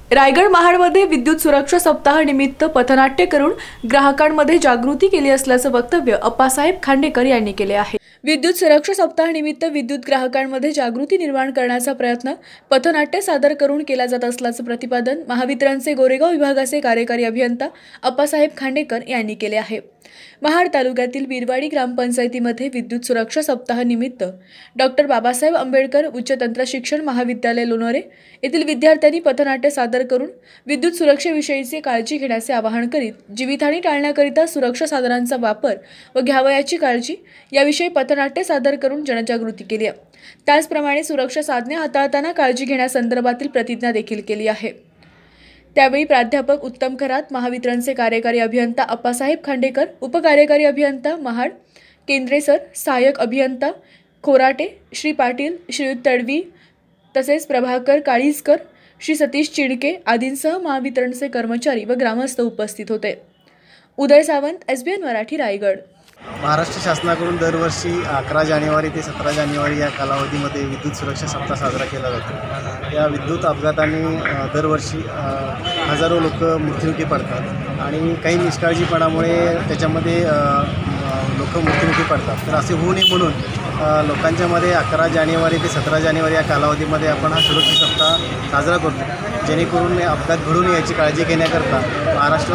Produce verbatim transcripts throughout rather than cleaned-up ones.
रायगड महाडमध्ये विद्युत सुरक्षा सप्ताह निमित्त पथनाट्य करून ग्राहकांमध्ये जागृती केली असल्याचं वक्तव्य अप्पासाहेब खांडेकर यांनी केले आहे। विद्युत सुरक्षा सप्ताह निमित्त विद्युत ग्राहकांमध्ये जागृती निर्माण करण्याचा प्रयत्न पथनाट्य सादर करून केला जात असल्याचं प्रतिपादन महावितरणचे गोरेगाव विभागाचे कार्यकारी अभियंता अप्पासाहेब खांडेकर यांनी केले आहे। महाड तालुक्यातील बिरवाडी ग्रामपंचायतीमध्ये विद्युत सुरक्षा सप्ताह निमित्त डॉक्टर बाबासाहेब आंबेडकर उच्च तंत्रशिक्षण महाविद्यालय लोणोरे येथील विद्यार्थ्यांनी पथनाट्य सादर करून विद्युत सुरक्षेविषयीची काळजी घेण्याचे आवाहन करीत जीवितहानी टाळण्याकरिता सुरक्षा साधनांचा वापर व घ्यावयाची काळजी याविषयी पथनाट्य सादर करून जनजागृती केली आहे। त्याचप्रमाणे सुरक्षा साधने हाताळताना काळजी घेण्यासंदर्भातील प्रतिज्ञा देखील केली आहे। त्यावेळी प्राध्यापक उत्तम खरात, महावितरणचे कार्यकारी अभियंता अप्पासाहेब खांडेकर, उपकार्यकारी अभियंता महाड केंद्रेसर, सहाय्यक अभियंता खोराटे, श्री पाटील, श्रीयुत तडवी तसेच प्रभाकर काळीजकर, श्री सतीश चिडके आदींसह महावितरणचे कर्मचारी व ग्रामस्थ उपस्थित होते। Uday Sawant, S B N Marathi, Raigad. Maharashtra शासनाकडून दरवर्षी अकरा जानेवारी ते सतरा जानेवारी या कालावधीमध्ये विद्युत सुरक्षा सप्ताह साजरा केला जातो। या विद्युत अपघाताने दरवर्षी हजारो लोक मृत्युमुखी पडतात आणि काही निष्काळजीपणामुळे त्याच्यामध्ये लोक मृत्युमुखी पडतात। तर असे होऊ नये म्हणून लोकांच्यामध्ये अकरा जानेवारी ते सतरा जानेवारी या कालावधीमध्ये आपण हा सुरक्षा सप्ताह साजरा करतो, जेणेकरून अपघात घडू नये याची काळजी घेण्याकरता महाराष्ट्र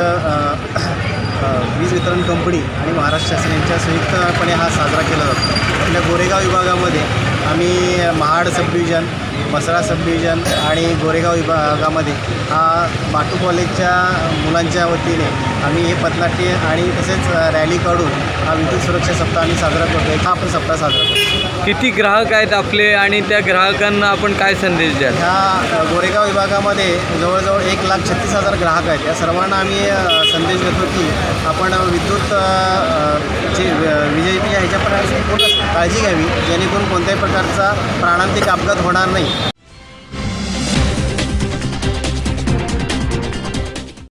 राज्य वीज वितरण कंपनी आणि महाराष्ट्र शासन यांच्या संयुक्तपणे हा साजरा केला जातो। आपल्या गोरेगाव विभागामध्ये आम्ही Mahad sub division, Mhasla sub division आणि गोरेगाव विभागामध्ये हा माटू कॉलेजच्या मुलांच्या वतीने आम्ही हे पथनाट्य आणि तसेच रॅली काढून हा विद्युत सुरक्षा सप्ताह आम्ही साजरा करतो। हा आपण सप्ताह साजरा करतो। किती ग्राहक आहेत आपले आणि त्या ग्राहकांना आपण काय संदेश द्याल? ह्या गोरेगाव विभागामध्ये जवळजवळ एक लाख छत्तीस हजार ग्राहक आहेत। या सर्वांना आम्ही संदेश देतो की आपण विद्युत ची विजेची ह्याच्या प्रकारची पूर्ण काळजी घ्यावी, जेणेकरून कोणत्याही प्रकारचा प्राणांतिक अपघात होणार नाही।